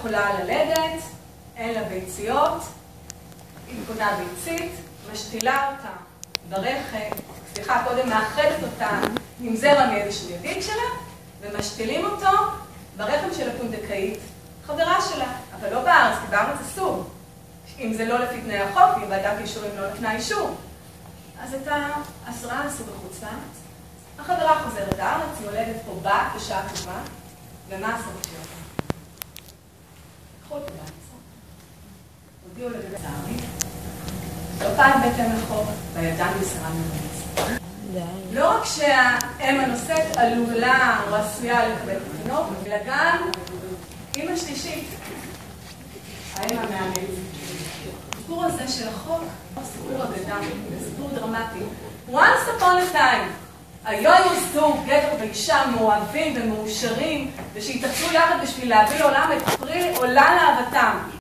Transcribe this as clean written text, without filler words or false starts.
יכולה ללדת, אין לה ביציות, היא קונה ביצית, משתילה אותה ברחם, קודם מאכלת אותה עם זרע מאיזשהו ידיד שלה, ומשתילים אותו ברחם של הפונדקאית, חברה שלה, אבל לא בארץ, כי בארץ אסור. אם זה לא לפי תנאי החוק, ואם ועדת אישורים לא נתנה אישור. אז את האסרה עשו בחוץ לארץ. החברה חוזרת לארץ, היא הולדת פה בת בשעה טובה, ומה עשו אותה? קחו אותה בארץ. הודיעו לגבי צערי, לא פעם בטן לחור, בידיים מסרה מבית. לא רק שהאם הנושאת עלולה או עשויה לקבל את התינוק, אלא גם אמא שלישית, האם המאמצת. הסיפור הזה של החוק הוא סיפור אגדה, זה סיפור דרמטי. Once upon a time, היו זוג, גבר ואישה מאוהבים ומאושרים, ושהתאחדו יחד בשביל להביא לעולם את פרי עולם אהבתם.